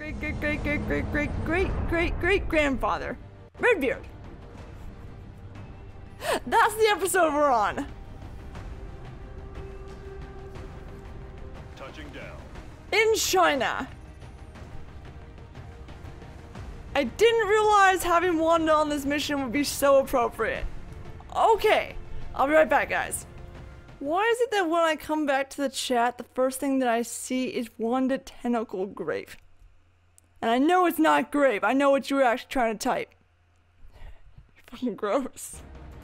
great-great-great-great-great-great-great-grandfather. Redbeard. That's the episode we're on. Touching down. In China. I didn't realize having Wanda on this mission would be so appropriate. Okay, I'll be right back, guys. Why is it that when I come back to the chat, the first thing that I see is Wanda Tentacle Grape? And I know it's not grape. I know what you were actually trying to type. You're fucking gross.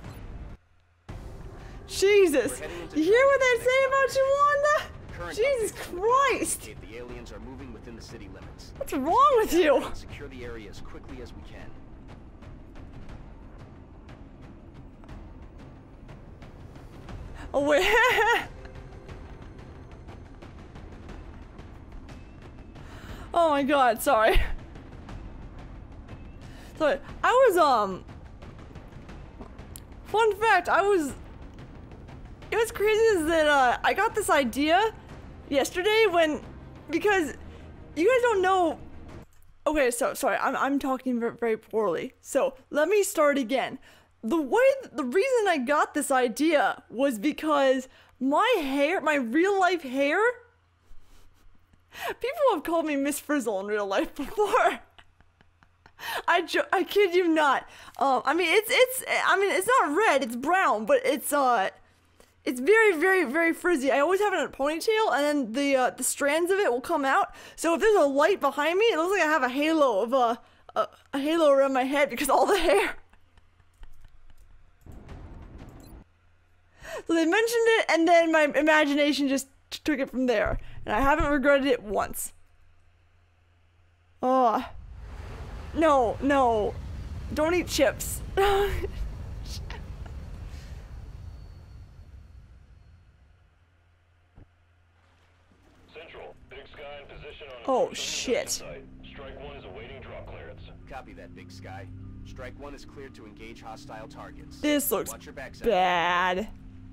Jesus. You hear what they say about you, Wanda? Jesus Christ. The aliens are moving within the city limits. What's wrong with you? Secure the area as quickly as we can. Oh wait. Oh my god, sorry. Sorry. I was fun fact, it was crazy is that I got this idea yesterday because you guys don't know. Okay, so sorry, I'm talking very poorly. So let me start again. The reason I got this idea was because my hair, my real life hair, people have called me Miss Frizzle in real life before. I kid you not. I mean it's not red, it's brown, but it's very frizzy. I always have it in a ponytail, and then the strands of it will come out. So if there's a light behind me, it looks like I have a halo of a halo around my head because all the hair. So they mentioned it, and then my imagination just took it from there, and I haven't regretted it once. Oh, no, don't eat chips. Oh shit. Strike one is awaiting drop clearance. Copy that, Big Sky. Strike one is cleared to engage hostile targets. This looks bad.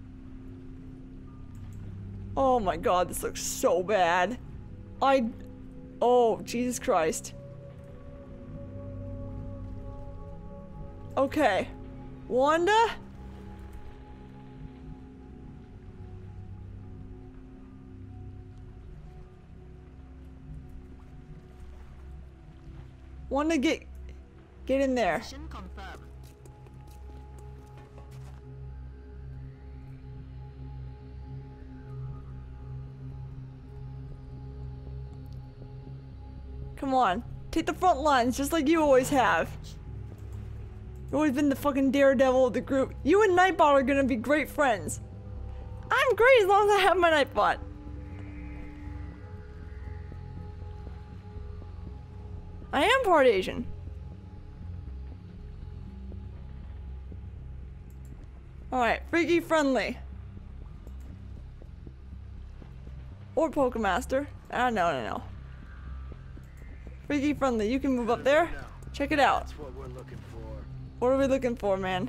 Oh my god, this looks so bad. Oh, Jesus Christ. Okay. Wanda? Wanda, get in there. Mission confirmed. Come on. Take the front lines just like you always have. You've always been the fucking daredevil of the group. You and Nightbot are gonna be great friends. I'm great as long as I have my Nightbot. I am part Asian. Alright, freaky friendly. Or Pokemaster. No. Freaky friendly, you can move up there. Check it out. That's what we're looking for. What are we looking for, man?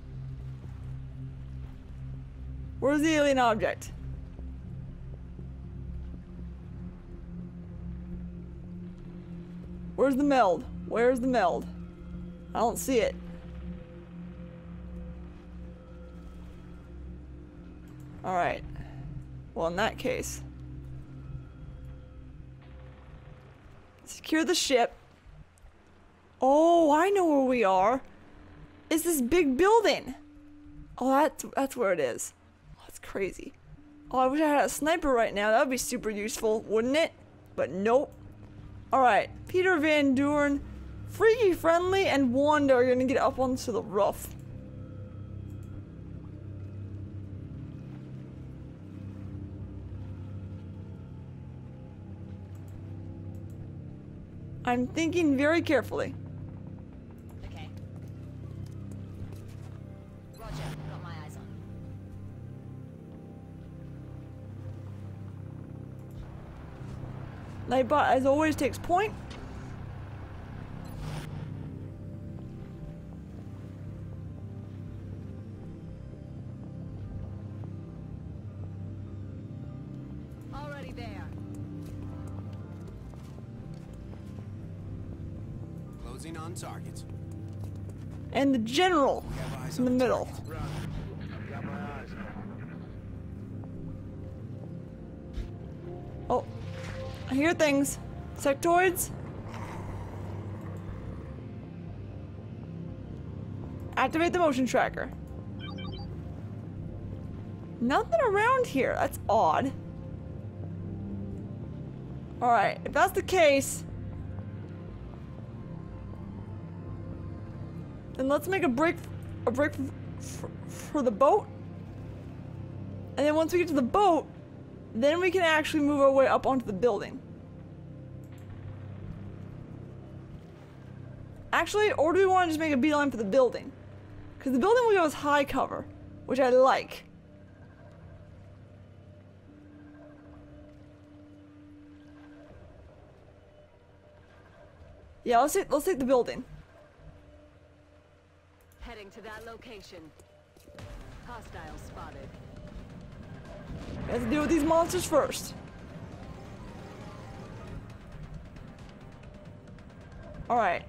Where's the alien object? Where's the meld? Where's the meld? I don't see it. Alright. Well, in that case. Secure the ship. Oh, I know where we are. It's this big building. Oh, that's where it is. Oh, that's crazy. Oh, I wish I had a sniper right now. That would be super useful, wouldn't it? But nope. Alright, Peter Van Doorn, Freaky Friendly, and Wanda are gonna get up onto the roof. I'm thinking very carefully. Okay. Roger, got my eyes on. Nightbot, as always, takes point. Already there. Closing on targets. And the general We have eyes in the on middle. targets. I've got my eyes on. Oh, I hear things. Sectoids. Activate the motion tracker. Nothing around here. That's odd. Alright, if that's the case, then let's make a break for the boat. And then once we get to the boat, then we can actually move our way up onto the building. Actually, or do we want to just make a beeline for the building? Because the building we go is high cover, which I like. Yeah, let's take the building. Heading to that location. Hostile spotted. We have to deal with these monsters first. Alright.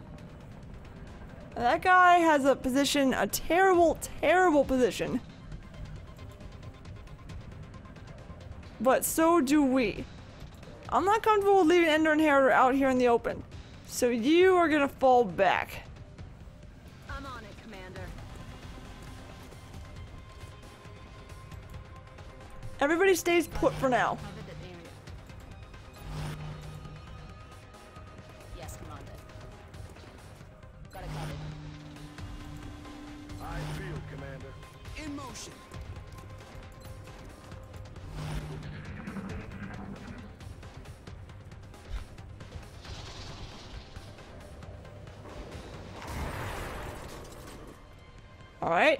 That guy has a position, a terrible, terrible position. But so do we. I'm not comfortable with leaving Ender and Inheritor out here in the open. So you are gonna fall back. I'm on it, Commander. Everybody stays put for now. Cover that area. Yes, Commander. Got it covered. I feel, Commander. In motion. Alright.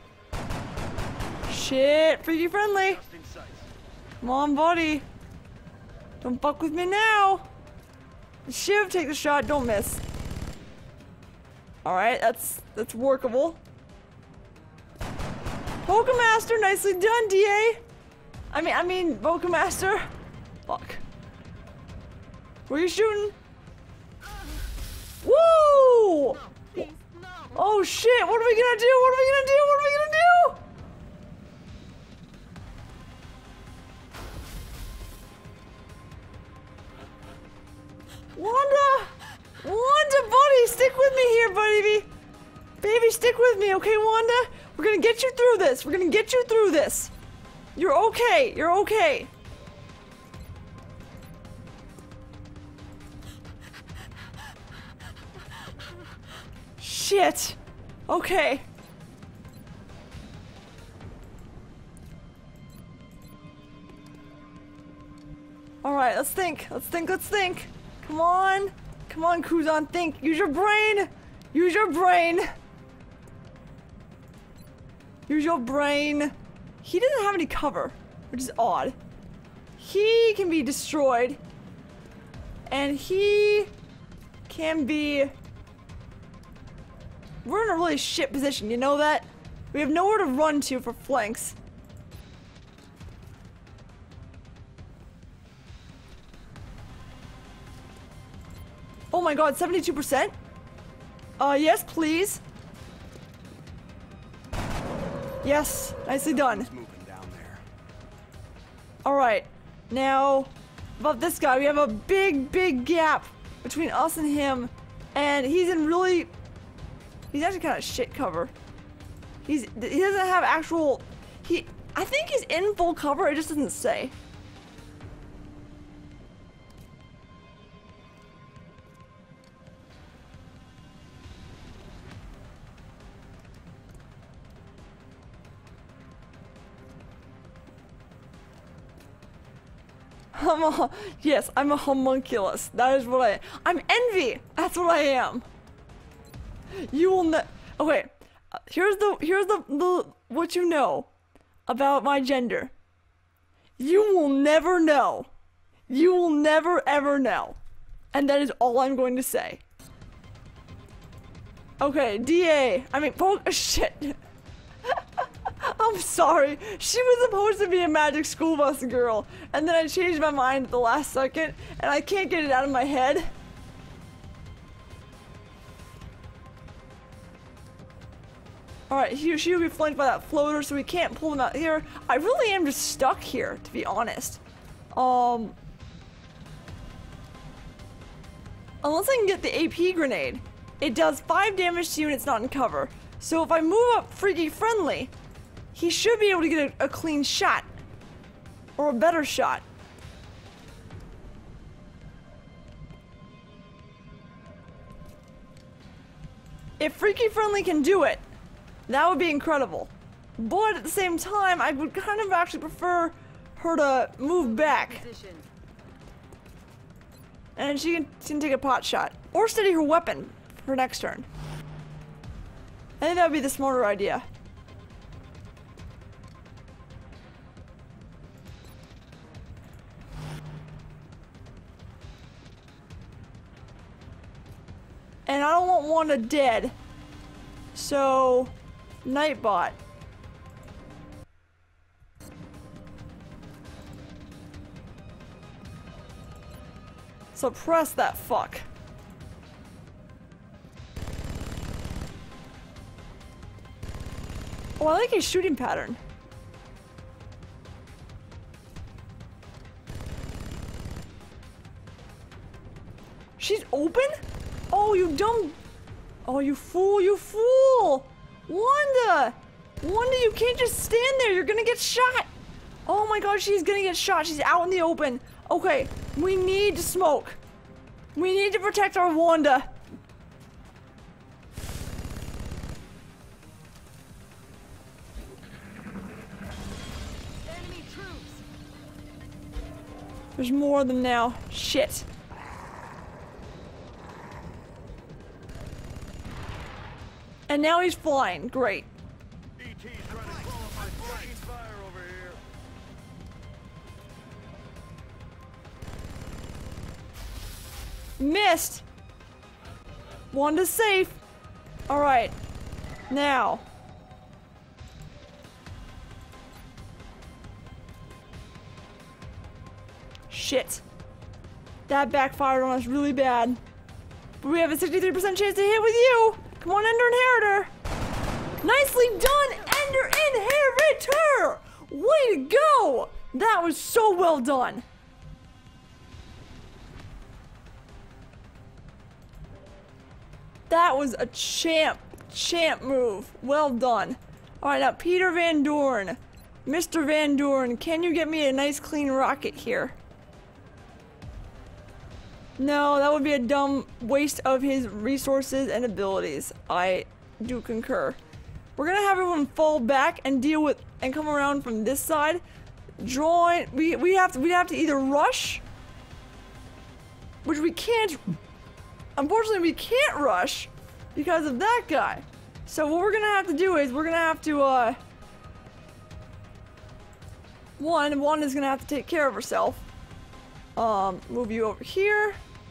Shit, freaky friendly. Just in sight. Come on, buddy. Don't fuck with me now. Shiv, take the shot, don't miss. Alright, that's workable. Pokemaster, nicely done, DA. I mean, Pokemaster. Fuck. Where are you shooting? Woo! Please, no. Oh shit, what are we gonna do? What are we gonna do? What are we gonna do? Wanda! Wanda, buddy, stick with me here, baby. Baby, stick with me, okay, Wanda? We're gonna get you through this. We're gonna get you through this. You're okay. You're okay. Shit. Okay. Alright, let's think. Let's think. Let's think. Come on. Come on, Kuzon, think. Use your brain. Use your brain. Use your brain. He doesn't have any cover, which is odd. He can be destroyed. And he can be... We're in a really shit position, you know that? We have nowhere to run to for flanks. Oh my god, 72%? Yes, please. Yes, nicely done. It's moving down there. Alright, now, about this guy, we have a big gap between us and him, and he's in really... He's actually kind of shit cover. He doesn't have actual... I think he's in full cover, it just doesn't say. Yes, I'm a homunculus. That is what I am. I'm envy. That's what I am. You will okay. Here's the what you know about my gender. You will never know. You will never ever know. And that is all I'm going to say. Okay, DA. I mean, shit. I'm sorry. She was supposed to be a magic school bus girl, and then I changed my mind at the last second, and I can't get it out of my head. Alright, she will be flanked by that floater, so we can't pull them out here. I really am just stuck here, to be honest. Unless I can get the AP grenade. It does 5 damage to units not in cover. So if I move up Freaky Friendly, he should be able to get a clean shot. Or a better shot. If Freaky Friendly can do it, that would be incredible. But at the same time, I would kind of actually prefer her to move back. Position. And she can take a pot shot. Or steady her weapon for next turn. I think that would be the smarter idea. And I don't want Wanda dead. So, Nightbot. Suppress that fuck. Oh, I like his shooting pattern. She's open? Oh, you dumb... Oh, you fool, you fool! Wanda! Wanda, you can't just stand there. You're gonna get shot. Oh my god, she's gonna get shot. She's out in the open. Okay, we need to smoke. We need to protect our Wanda. Enemy troops. There's more of them now. Shit. And now he's flying. Great. ET's trying to qualify fucking fire over here. Missed. Wanda's safe. All right. Now. Shit. That backfired on us really bad. But we have a 63% chance to hit with you. Come on, Ender Inheritor. Nicely done, Ender Inheritor. Way to go. That was so well done. That was a champ move. Well done. All right, now Peter Van Dorn. Mr. Van Dorn, can you get me a nice clean rocket here? No, that would be a dumb waste of his resources and abilities. I do concur. We're gonna have everyone fall back and deal with and come around from this side. Join. We have to either rush, which we can't. Unfortunately, we can't rush because of that guy. So what we're gonna have to do is we're gonna have to Wanda's gonna have to take care of herself. Move you over here.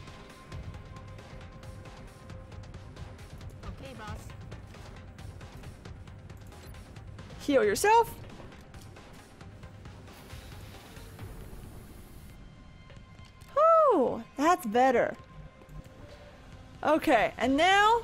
Okay, boss. Heal yourself. Oh, that's better. Okay, and now...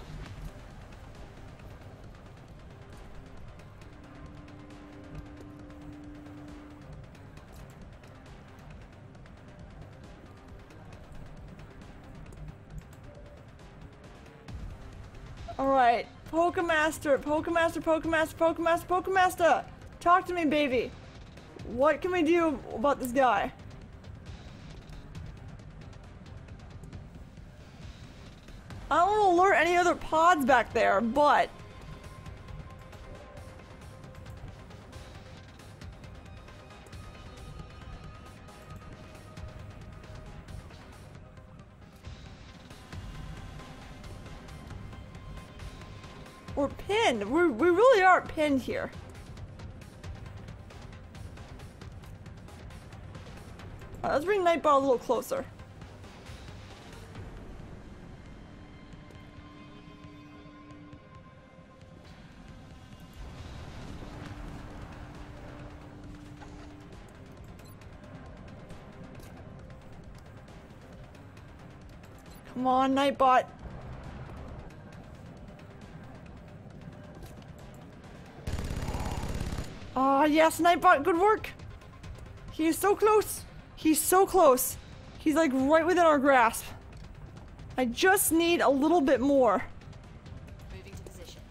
Alright, Pokemaster, Pokemaster, Pokemaster, Pokemaster, Pokemaster! Talk to me, baby! What can we do about this guy? I don't want to alert any other pods back there, but... We're pinned. We really are pinned here. Alright, let's bring Nightbot a little closer. Come on, Nightbot. Ah, yes, Nightbot, good work. He is so close. He's so close. He's like right within our grasp. I just need a little bit more. Moving to position.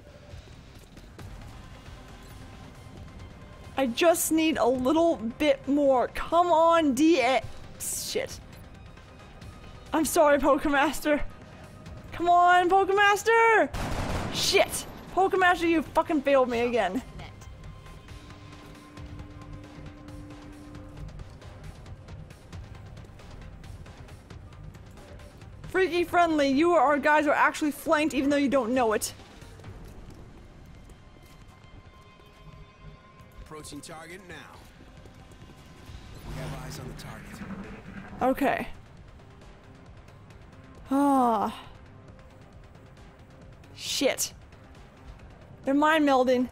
I just need a little bit more. Come on, DA. Shit. I'm sorry, Pokemaster. Come on, Pokemaster! Shit! Pokemaster, you fucking failed me again. Net. Freaky friendly, you or our guys are actually flanked even though you don't know it. Approaching target now. We have eyes on the target. Okay. Ah. Shit. They're mind melding.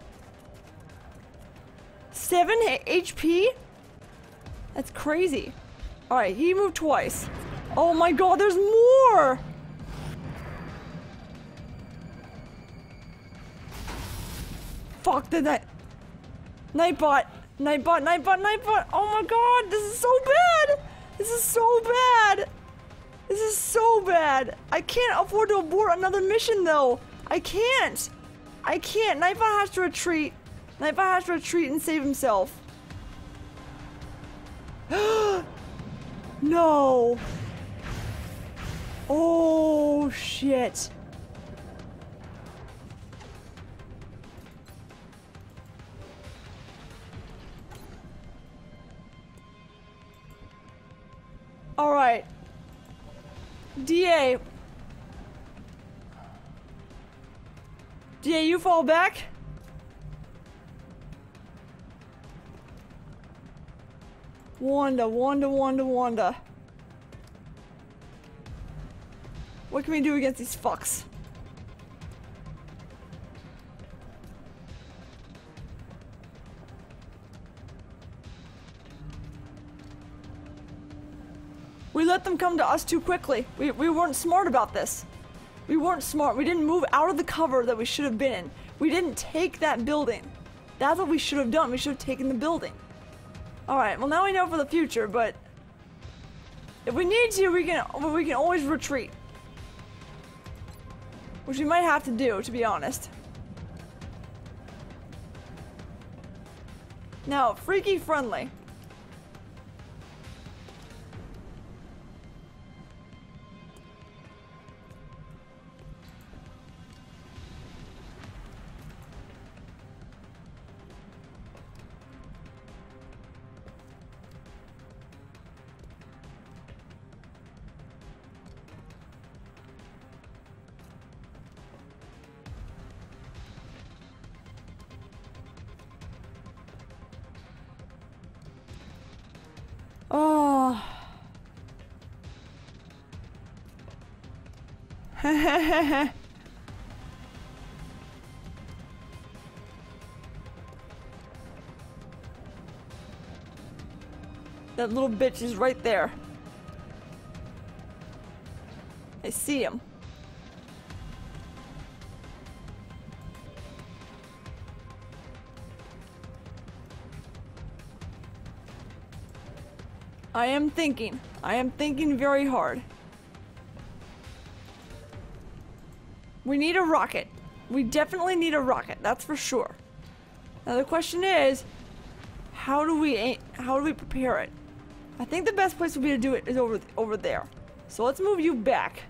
7 HP? That's crazy. Alright, he moved twice. Oh my god, there's more! Fuck, did that... Nightbot! Nightbot, Nightbot, Nightbot! Oh my god, this is so bad! This is so bad! This is so bad! I can't afford to abort another mission though! I can't! I can't! Nightbot has to retreat! Nightbot has to retreat and save himself. No! Oh shit. Alright. DA. DA, you fall back? Wanda, Wanda, Wanda, Wanda. What can we do against these fucks? We let them come to us too quickly. We weren't smart about this. We weren't smart. We didn't move out of the cover that we should have been in. We didn't take that building. That's what we should have done. We should have taken the building. Alright, well now we know for the future, but if we need to, we can always retreat. Which we might have to do, to be honest. Now, freaky friendly. Oh. That little bitch is right there. I see him. I am thinking. I am thinking very hard. We need a rocket. We definitely need a rocket, that's for sure. Now the question is, how do we prepare it? I think the best place would be to do it is over there. So let's move you back.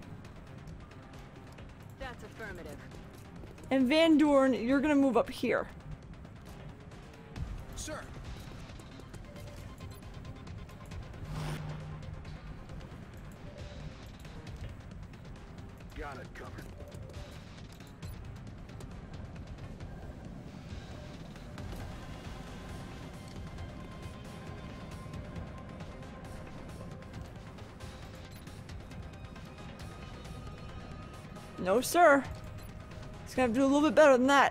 That's affirmative. And Van Doorn, you're gonna move up here. Sir. Got it covered. No, sir. He's gonna have to do a little bit better than that.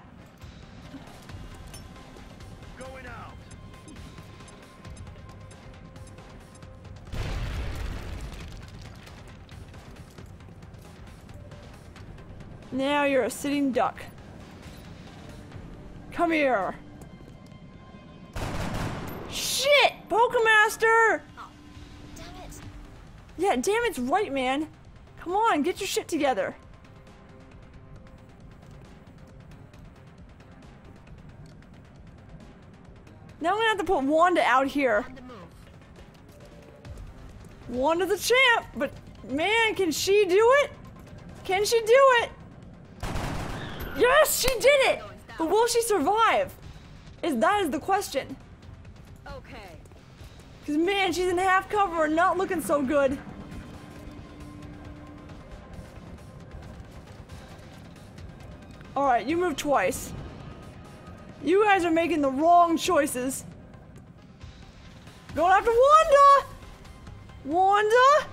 Going out. Now you're a sitting duck. Come here. faster! Oh, damn it. Yeah, damn it's right, man. Come on, get your shit together. Now I'm gonna have to put Wanda out here. On the move. Wanda's a champ, but man, can she do it? Can she do it? Yes, she did it! But will she survive? That is the question. Okay. Cause man, she's in half cover and not looking so good. Alright, you moved twice. You guys are making the wrong choices. Going after Wanda! Wanda?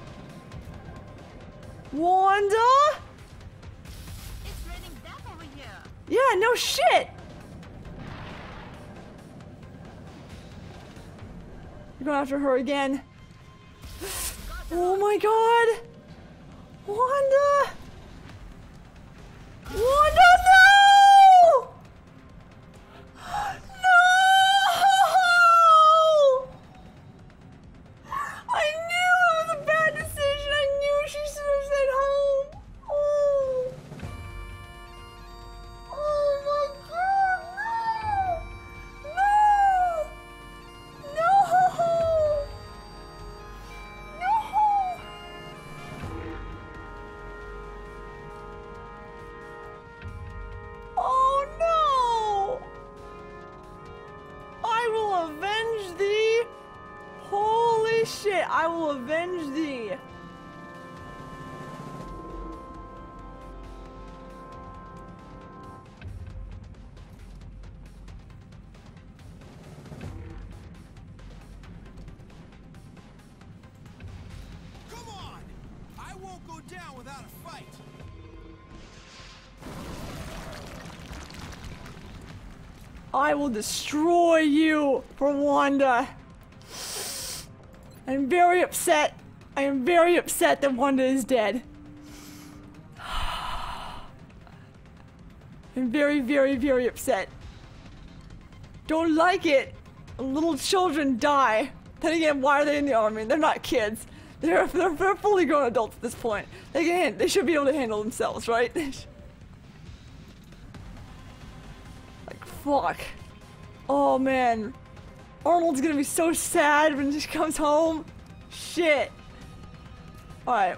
Wanda? It's raining death over here. Yeah, no shit! You're going after her again. Oh my god! Wanda! Wanda, no! No! I knew it was a bad decision. I knew she should have stayed home. Oh. Oh my god, no! No! No! No! Oh no! I will avenge thee! Holy shit, I will avenge thee! Come on! I won't go down without a fight. I will destroy you for Wanda. I'm very upset. I am very upset that Wanda is dead. I'm very, very, very upset. Don't like it. Little children die. Then again, why are they in the army? They're not kids. They're fully grown adults at this point. They should be able to handle themselves, right? Like, fuck. Oh man. Arnold's gonna be so sad when she comes home. Shit. Alright.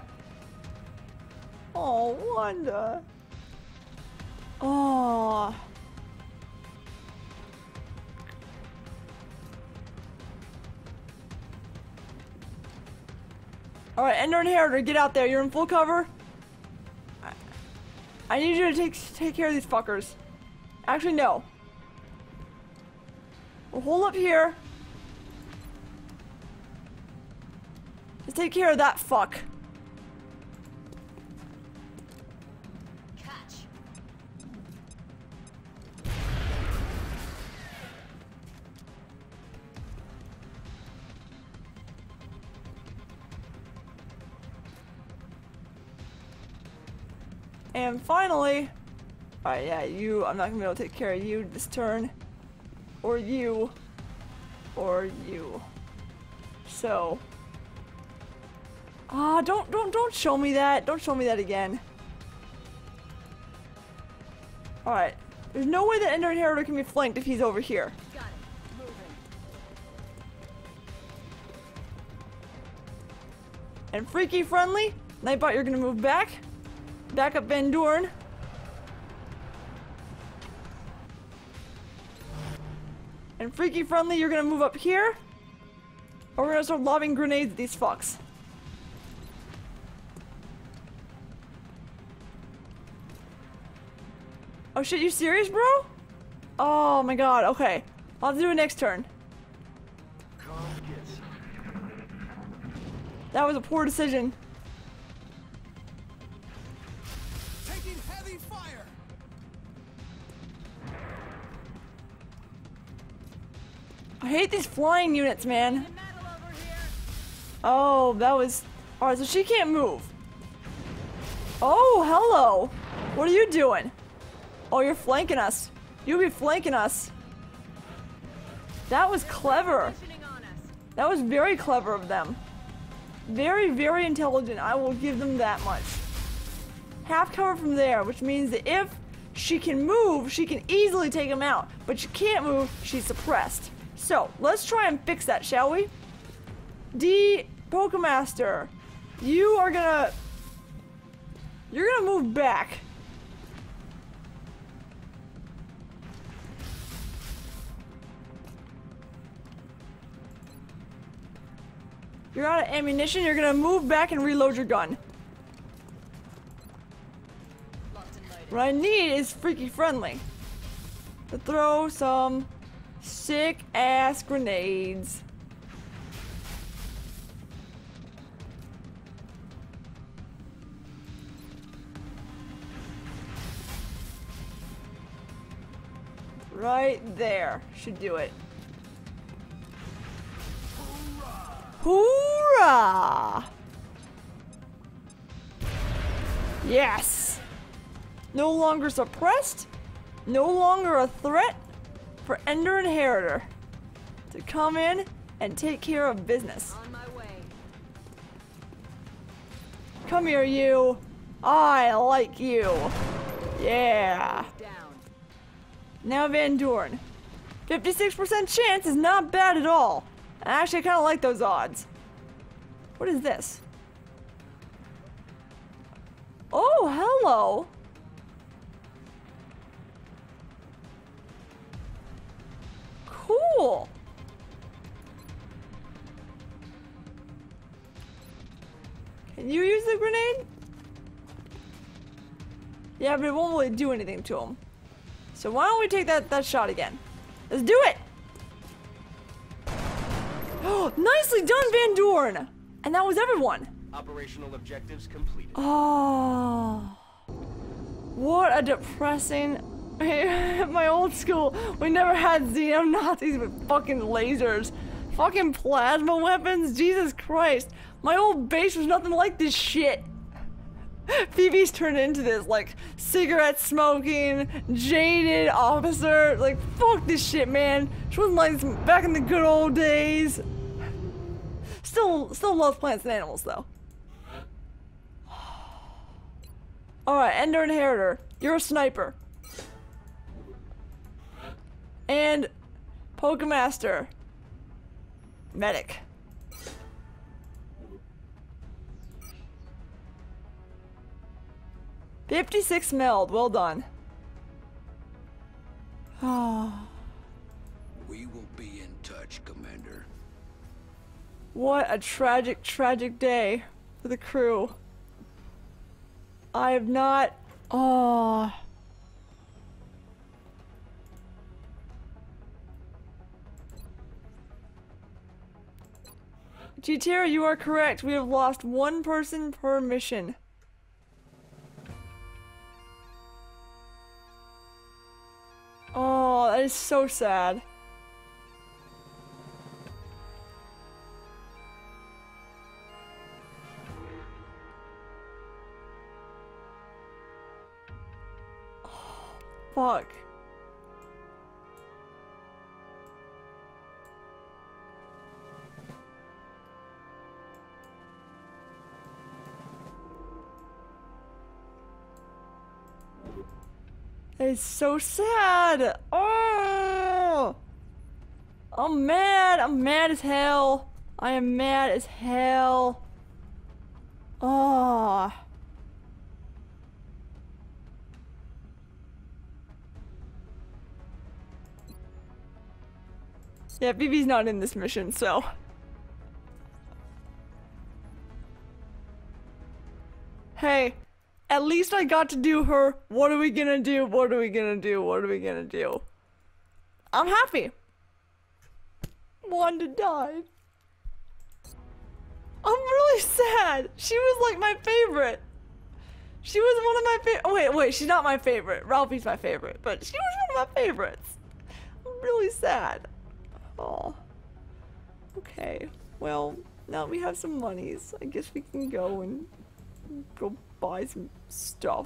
Oh, Wanda. Oh. Alright, Ender Inheritor, get out there. You're in full cover. I need you to take care of these fuckers. Actually, no. We'll hold up here. Just take care of that fuck. Catch. And finally, alright, yeah, you, I'm not gonna be able to take care of you this turn. Or you. Or you. So. Ah, don't show me that. Don't show me that again. Alright. There's no way that Ender Inheritor can be flanked if he's over here. Got it. Moving. And Freaky Friendly, Nightbot, you're gonna move back. Back up Van Dorn. And Freaky Friendly, you're gonna move up here. Or we're gonna start lobbing grenades at these fucks. Oh shit, you serious, bro? Oh my god, okay. I'll have to do it next turn. That was a poor decision. Taking heavy fire. I hate these flying units, man. Metal over here. Oh, that was... Alright, so she can't move. Oh, hello. What are you doing? Oh, you're flanking us. You'll be flanking us. That was clever. Positioning on us. That was very clever of them. Very, very intelligent. I will give them that much. Half cover from there, which means that if she can move, she can easily take him out. But she can't move, she's suppressed. So, let's try and fix that, shall we? Pokemaster, you're gonna move back. You're out of ammunition, you're gonna move back and reload your gun. What I need is Freaky Friendly to throw some sick ass grenades. Right there. Should do it. Hoorah! Yes! No longer suppressed, no longer a threat for Ender Inheritor to come in and take care of business. On my way. Come here, you. I like you. Yeah. Down. Now Van Doorn. 56% chance is not bad at all. Actually, I kind of like those odds. What is this? Oh, hello. Cool. Can you use the grenade? Yeah, but it won't really do anything to him. So why don't we take that shot again? Let's do it! Oh, nicely done, Van Doorn! And that was everyone. Operational objectives completed. Oh, what a depressing. At my old school, we never had Xeno Nazis with fucking lasers. Fucking plasma weapons? Jesus Christ. My old base was nothing like this shit. Phoebe's turned into this, like, cigarette smoking, jaded officer. Like, fuck this shit, man. She wasn't like this back in the good old days. Still loves plants and animals, though. Alright, Ender Inheritor. You're a sniper. And Pokemaster. Medic. $56 meld. Well done. Oh. We will be in touch, Commander. What a tragic, tragic day for the crew. I have not. Oh. G-Terra, you are correct. We have lost one person per mission. Oh, that is so sad. Oh, fuck. It's so sad. Oh, I'm mad. I'm mad as hell. I am mad as hell. Oh. Yeah, BB's not in this mission, so. Hey. At least I got to do her. What are we gonna do? What are we gonna do? What are we gonna do? I'm happy. Wanda died. I'm really sad. She was like my favorite. She was one of my favorite. Wait, she's not my favorite. Ralphie's my favorite, but she was one of my favorites. I'm really sad. Oh. Okay. Well, now we have some monies. I guess we can go and go buy some stuff.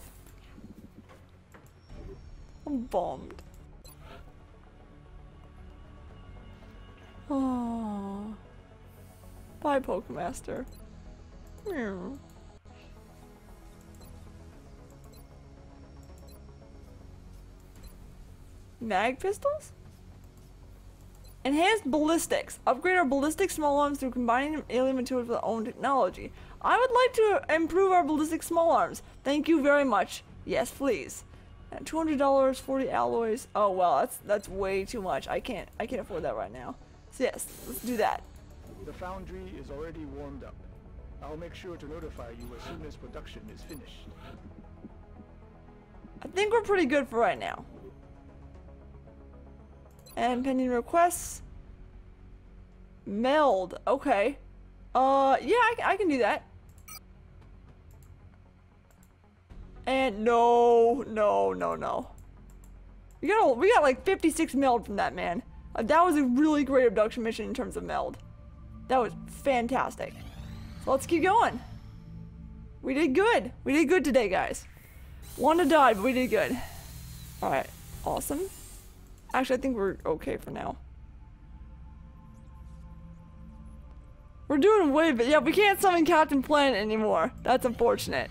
I'm bummed. Oh, Bye, Pokemaster. Meow. Mag pistols? Enhanced ballistics. Upgrade our ballistic small arms through combining alien materials with our own technology. I would like to improve our ballistic small arms. Thank you very much. Yes, please. And $200, 40 alloys. Oh well, that's way too much. I can't afford that right now. So yes, let's do that. The foundry is already warmed up. I'll make sure to notify you as soon as production is finished. I think we're pretty good for right now. And pending requests. Meld. Okay. Yeah, I can do that. And no. We got like 56 meld from that, man. That was a really great abduction mission in terms of meld. That was fantastic. So let's keep going. We did good. We did good today, guys. Wanda died, but we did good. Alright. Awesome. Actually, I think we're okay for now. We're doing way better. Yeah, we can't summon Captain Planet anymore. That's unfortunate.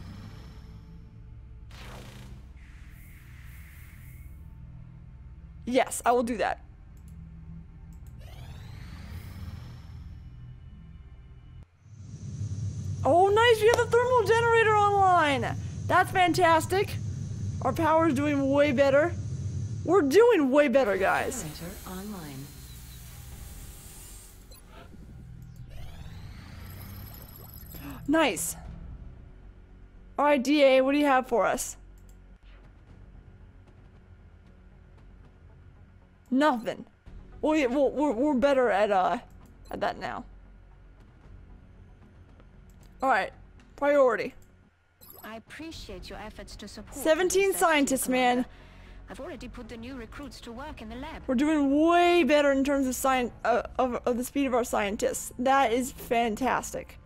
Yes, I will do that. Oh, nice! We have the thermal generator online! That's fantastic. Our power is doing way better. We're doing way better, guys. Generator online. Nice. Alright, DA, what do you have for us? Nothing. Well, yeah, we're better at that now. Alright, priority. I appreciate your efforts to support 17 the scientists, man. Commander. I've already put the new recruits to work in the lab. We're doing way better in terms of of the speed of our scientists. That is fantastic.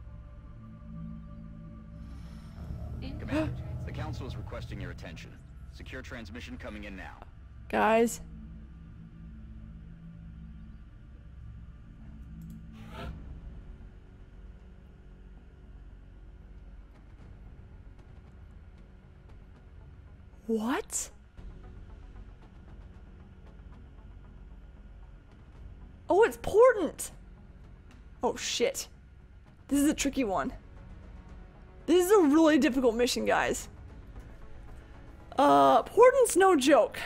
Commander, the Council is requesting your attention. Secure transmission coming in now. Guys. What? Oh, it's Portent! Oh, shit. This is a tricky one. This is a really difficult mission, guys. Portent's no joke.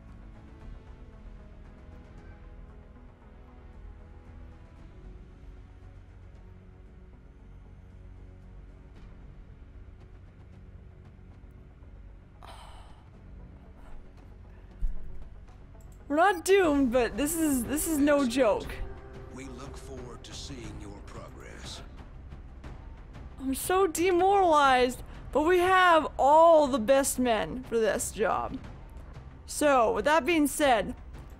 We're not doomed, but this is no joke. We look forward to seeing your progress. I'm so demoralized, but we have all the best men for this job. So, with that being said,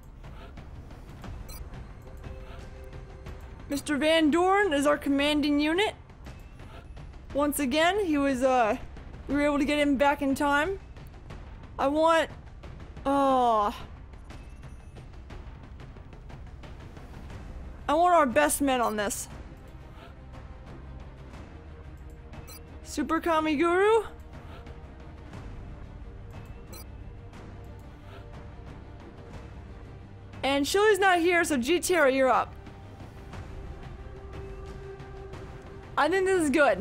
Mr. Van Dorn is our commanding unit. Once again, we were able to get him back in time. I want our best men on this. Super Kami Guru. And Chili's not here, so G-Terra, you're up. I think this is good.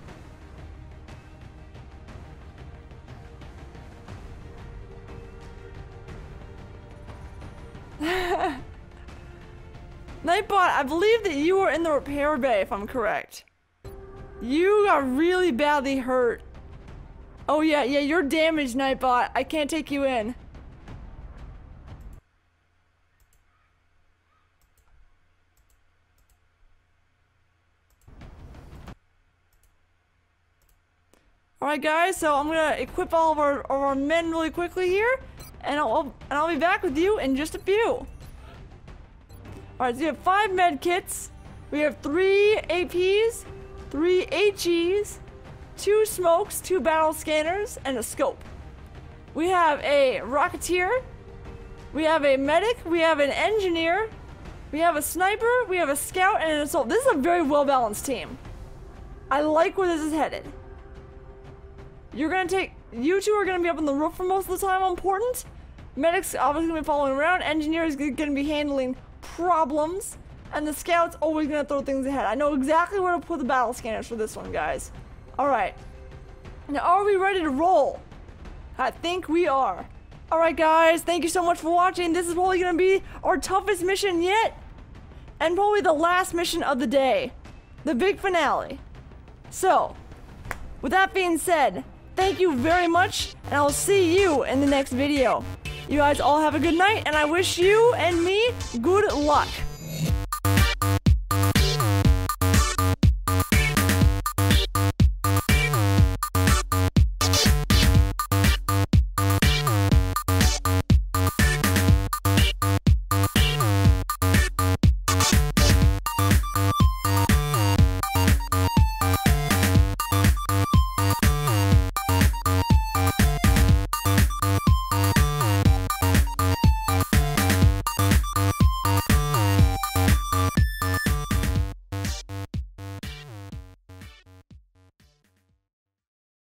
Nightbot, I believe that you were in the repair bay, if I'm correct. You got really badly hurt. Oh yeah, you're damaged, Nightbot. I can't take you in. Alright guys, so I'm gonna equip all of our men really quickly here, and I'll be back with you in just a few. Alright, so we have 5 med kits, we have 3 APs, 3 HEs, 2 smokes, 2 battle scanners, and a scope. We have a rocketeer, we have a medic, we have an engineer, We have a sniper, we have a scout, and an assault. This is a very well-balanced team. I like where this is headed. You two are gonna be up on the roof for most of the time, important. Medics obviously gonna be following around. Engineers gonna be handling problems. And the scout's always gonna throw things ahead. I know exactly where to put the battle scanners for this one, guys. Alright. Now, are we ready to roll? I think we are. Alright, guys, thank you so much for watching. This is probably gonna be our toughest mission yet. And probably the last mission of the day. The big finale. So, with that being said, thank you very much, and I'll see you in the next video. You guys all have a good night, and I wish you and me good luck.